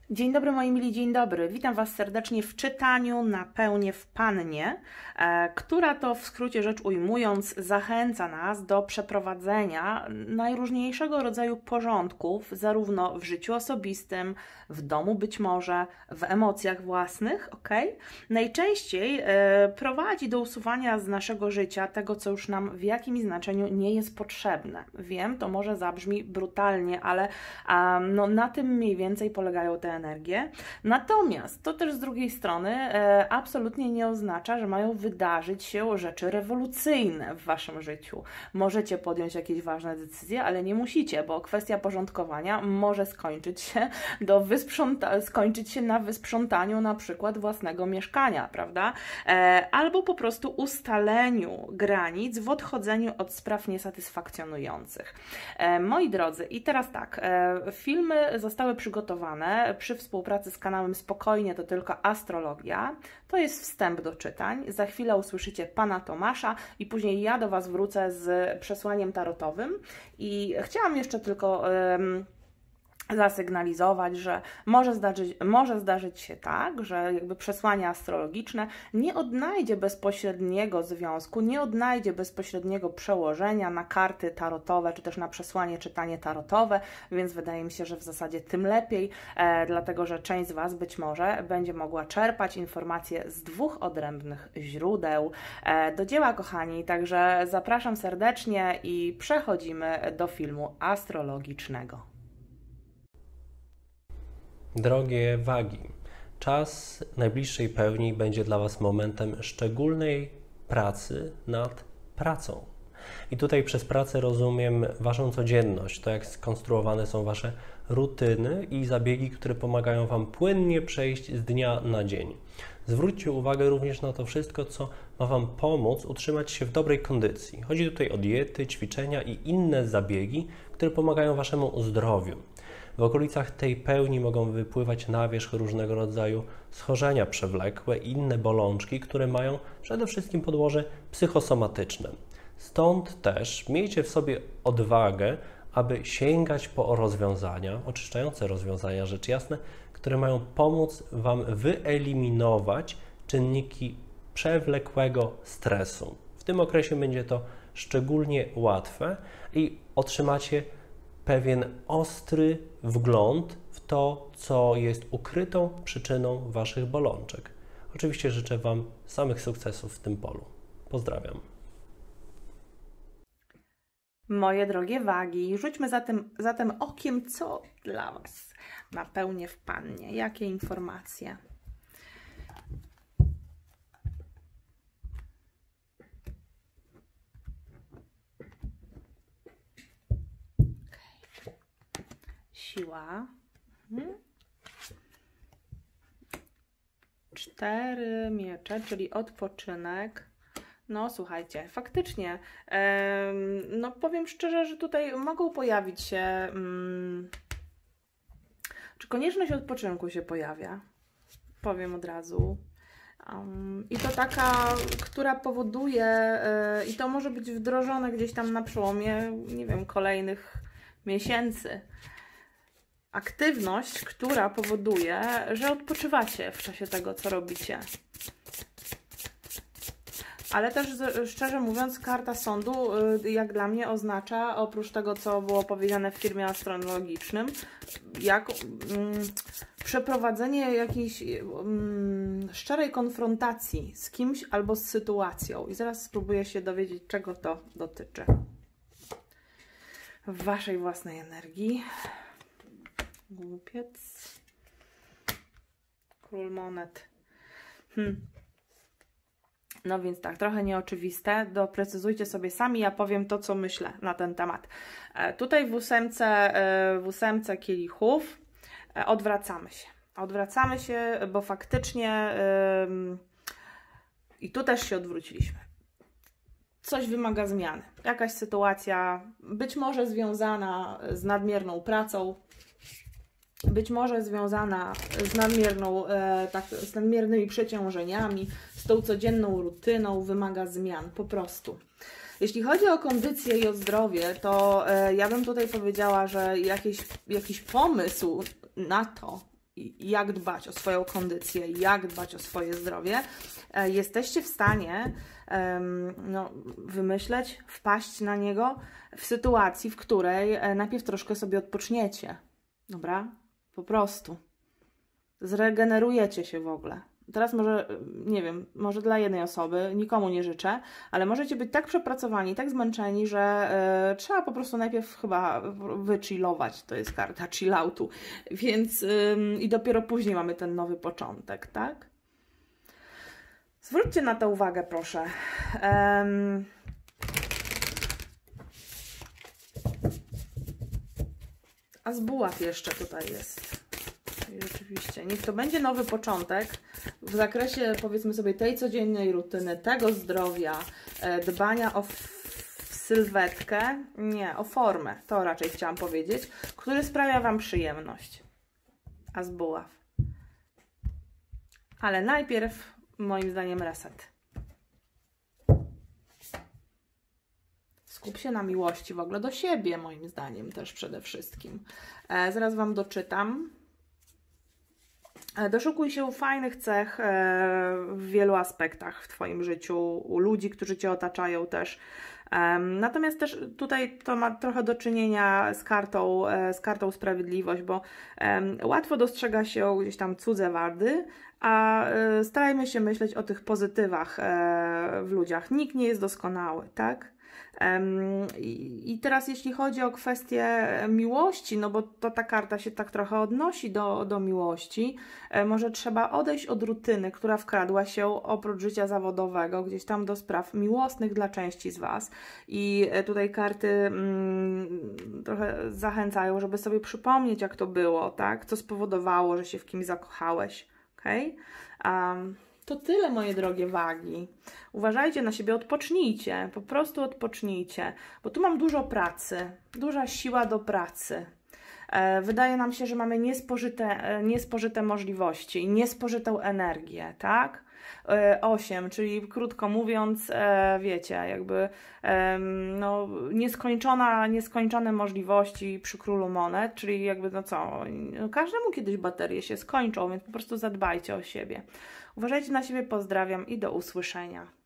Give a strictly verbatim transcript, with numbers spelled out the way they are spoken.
Dzień dobry moi mili, dzień dobry. Witam Was serdecznie w czytaniu na pełnię w Pannie, e, która to w skrócie rzecz ujmując zachęca nas do przeprowadzenia najróżniejszego rodzaju porządków, zarówno w życiu osobistym, w domu być może, w emocjach własnych, ok? Najczęściej e, prowadzi do usuwania z naszego życia tego, co już nam w jakimś znaczeniu nie jest potrzebne. Wiem, to może zabrzmi brutalnie, ale a, no, na tym mniej więcej polegają te energię. Natomiast to też z drugiej strony e, absolutnie nie oznacza, że mają wydarzyć się rzeczy rewolucyjne w Waszym życiu. Możecie podjąć jakieś ważne decyzje, ale nie musicie, bo kwestia porządkowania może skończyć się, do wysprząta skończyć się na wysprzątaniu na przykład własnego mieszkania, prawda? E, albo po prostu ustaleniu granic w odchodzeniu od spraw niesatysfakcjonujących. E, moi drodzy, i teraz tak, e, filmy zostały przygotowane przy współpracy z kanałem Spokojnie to tylko astrologia. To jest wstęp do czytań. Za chwilę usłyszycie pana Tomasza i później ja do Was wrócę z przesłaniem tarotowym. I chciałam jeszcze tylko um, zasygnalizować, że może zdarzyć, może zdarzyć się tak, że jakby przesłanie astrologiczne nie odnajdzie bezpośredniego związku, nie odnajdzie bezpośredniego przełożenia na karty tarotowe, czy też na przesłanie czytanie tarotowe, więc wydaje mi się, że w zasadzie tym lepiej, e, dlatego że część z Was być może będzie mogła czerpać informacje z dwóch odrębnych źródeł. E, do dzieła, kochani, także zapraszam serdecznie i przechodzimy do filmu astrologicznego. Drogie wagi, czas najbliższej pełni będzie dla Was momentem szczególnej pracy nad pracą. I tutaj przez pracę rozumiem Waszą codzienność, to jak skonstruowane są Wasze rutyny i zabiegi, które pomagają Wam płynnie przejść z dnia na dzień. Zwróćcie uwagę również na to wszystko, co ma Wam pomóc utrzymać się w dobrej kondycji. Chodzi tutaj o diety, ćwiczenia i inne zabiegi, które pomagają Waszemu zdrowiu. W okolicach tej pełni mogą wypływać na wierzch różnego rodzaju schorzenia przewlekłe i inne bolączki, które mają przede wszystkim podłoże psychosomatyczne. Stąd też miejcie w sobie odwagę, aby sięgać po rozwiązania, oczyszczające rozwiązania, rzecz jasna, które mają pomóc Wam wyeliminować czynniki przewlekłego stresu. W tym okresie będzie to szczególnie łatwe i otrzymacie pewien ostry wgląd w to, co jest ukrytą przyczyną Waszych bolączek. Oczywiście życzę Wam samych sukcesów w tym polu. Pozdrawiam. Moje drogie wagi, rzućmy zatem, zatem okiem, co dla Was na pełnię w Pannie. Jakie informacje? Siła. Mhm. Cztery miecze, czyli odpoczynek. No słuchajcie, faktycznie, em, no powiem szczerze, że tutaj mogą pojawić się, mm, czy konieczność odpoczynku się pojawia, powiem od razu. Um, I to taka, która powoduje, y, i to może być wdrożone gdzieś tam na przełomie, nie wiem, kolejnych miesięcy. Aktywność, która powoduje, że odpoczywacie w czasie tego, co robicie. Ale też szczerze mówiąc, karta sądu, jak dla mnie, oznacza, oprócz tego, co było powiedziane w filmie astrologicznym, jak mm, przeprowadzenie jakiejś mm, szczerej konfrontacji z kimś albo z sytuacją. I zaraz spróbuję się dowiedzieć, czego to dotyczy. W Waszej własnej energii. Głupiec. Król monet. Hmm. No więc tak, trochę nieoczywiste. Doprecyzujcie sobie sami, ja powiem to, co myślę na ten temat. E, tutaj w ósemce, e, w ósemce kielichów e, odwracamy się. Odwracamy się, bo faktycznie e, i tu też się odwróciliśmy. Coś wymaga zmiany. Jakaś sytuacja, być może związana z nadmierną pracą, być może związana z, nadmierną, e, tak, z nadmiernymi przeciążeniami, z tą codzienną rutyną, wymaga zmian po prostu. Jeśli chodzi o kondycję i o zdrowie, to e, ja bym tutaj powiedziała, że jakiś, jakiś pomysł na to, jak dbać o swoją kondycję, jak dbać o swoje zdrowie, jesteście w stanie no, wymyśleć, wpaść na niego w sytuacji, w której najpierw troszkę sobie odpoczniecie. Dobra? Po prostu. Zregenerujecie się w ogóle. Teraz może, nie wiem, może dla jednej osoby, nikomu nie życzę, ale możecie być tak przepracowani, tak zmęczeni, że y, trzeba po prostu najpierw chyba wychillować, to jest karta chilloutu, więc y, i dopiero później mamy ten nowy początek, tak? Zwróćcie na to uwagę, proszę. Um, a z buław jeszcze tutaj jest. Rzeczywiście, niech to będzie nowy początek w zakresie, powiedzmy sobie, tej codziennej rutyny, tego zdrowia, dbania o sylwetkę, nie, o formę, to raczej chciałam powiedzieć, który sprawia Wam przyjemność. A z buław. Ale najpierw, moim zdaniem, reset. Skup się na miłości w ogóle do siebie, moim zdaniem też przede wszystkim. E, zaraz Wam doczytam. Doszukuj się fajnych cech w wielu aspektach w Twoim życiu, u ludzi, którzy Cię otaczają też. Natomiast też tutaj to ma trochę do czynienia z kartą, z kartą sprawiedliwość, bo łatwo dostrzega się gdzieś tam cudze wady, a starajmy się myśleć o tych pozytywach w ludziach. Nikt nie jest doskonały, tak? I teraz jeśli chodzi o kwestię miłości, no bo to ta karta się tak trochę odnosi do, do miłości, może trzeba odejść od rutyny, która wkradła się oprócz życia zawodowego gdzieś tam do spraw miłosnych dla części z Was. I tutaj karty mm, trochę zachęcają, żeby sobie przypomnieć, jak to było, tak? Co spowodowało, że się w kimś zakochałeś, okej? Okay? Um, To tyle, moje drogie wagi. Uważajcie na siebie, odpocznijcie, po prostu odpocznijcie, bo tu mam dużo pracy, duża siła do pracy. E, wydaje nam się, że mamy niespożyte, e, niespożyte możliwości, niespożytą energię, tak? E, osiem, czyli krótko mówiąc, e, wiecie, jakby e, no, nieskończona, nieskończone możliwości przy królu monet, czyli jakby no co, no, każdemu kiedyś baterie się skończą, więc po prostu zadbajcie o siebie. Uważajcie na siebie, pozdrawiam i do usłyszenia.